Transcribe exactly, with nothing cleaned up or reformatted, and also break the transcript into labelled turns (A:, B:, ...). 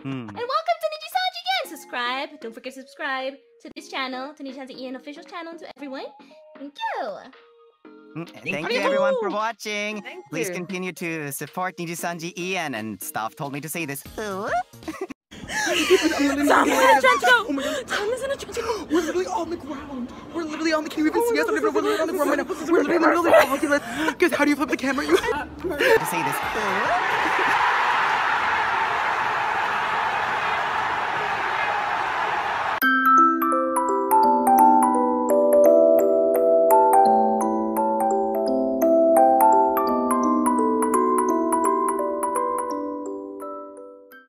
A: Hmm.
B: And welcome to NijisanjiEN! Subscribe. Don't forget to subscribe to this channel, to NijisanjiEN official channel, to everyone. Thank you.
A: Mm, Thank you everyone for watching.
C: Thank
A: Please
C: you.
A: continue to support NijisanjiEN, and Staff told me to say this.
D: Tom is in a trench coat! Tom is in a trench coat!
E: We're literally on the ground! We're literally on the, can you even see us? We're literally on the ground right now. We're literally in the middle of the, guys, how do you flip the camera? You
A: to say this.